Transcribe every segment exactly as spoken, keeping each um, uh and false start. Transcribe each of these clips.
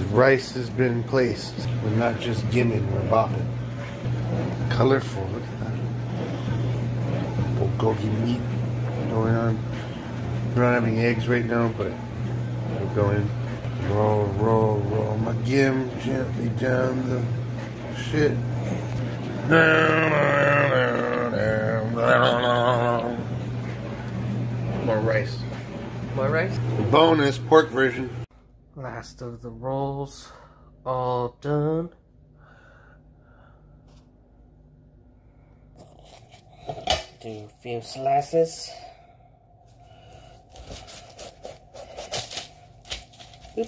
rice has been placed. We're not just gimming, we're bopping. Colorful, look at that. Bulgogi meat going on. We're not having eggs right now, but we're going roll, roll, roll my gim gently down the shit. More rice. More rice? The bonus pork version. Last of the rolls, all done. Do a few slices. Oop.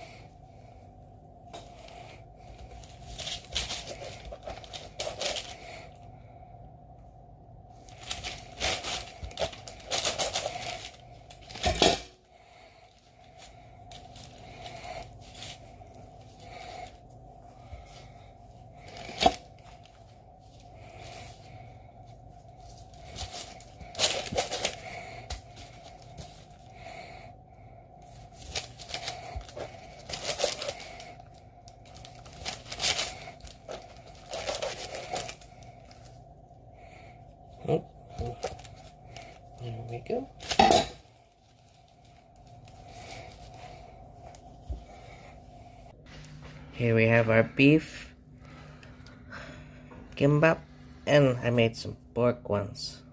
Oh, there we go. Here we have our beef, kimbap, and I made some pork ones.